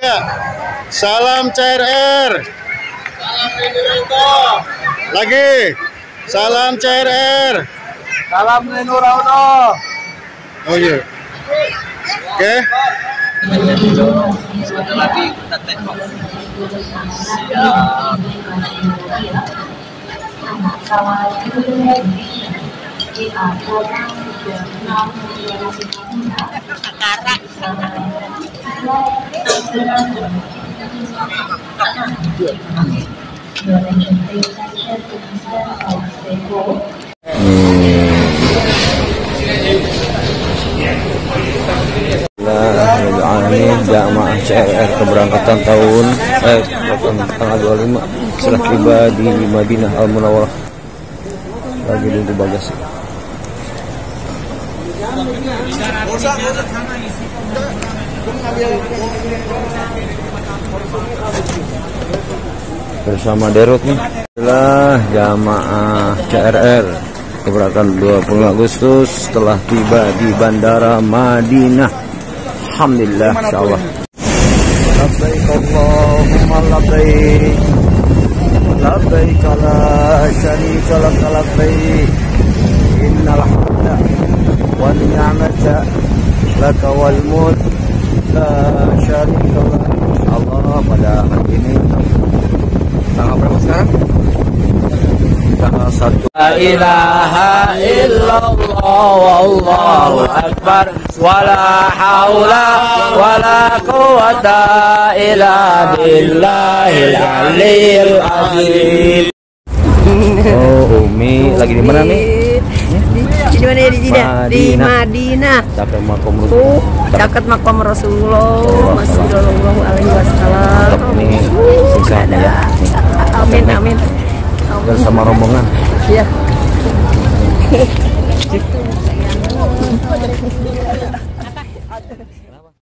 Ya, salam CRR. Salam Renuraudo. Lagi. Salam CRR. Salam Renuraudo. Oh iya. Oke. Sebentar lagi kita take off. Siap. Jamaah CRR keberangkatan tanggal 25 setelah tiba di Madinah Al Munawwarah. Lagi nunggu bagasi. Bersama derot nih adalah jamaah CRR keberangkatan 20 Agustus setelah tiba di Bandara Madinah. Alhamdulillah, insyaallah. Labbaik Allahumma labbaik. Labbaik la syarika lak labbaik. Innal hamda wan ni'mata laka wal mulk la syarika lak. Insyaallah pada hari ini tanggal berapa sekarang? Tanggal 1. La ilaha illallah wallahu akbar. Wala haula wala quwata illa billahil aliyil azim. Oh, Umi lagi di mana nih? Di mana ya? Di Madinah. Dekat makam Rasulullah. Dekat makam Rasulullah sallallahu alaihi wasallam. Ini sisanya ya. Amin amin. Bersama rombongan. Iya.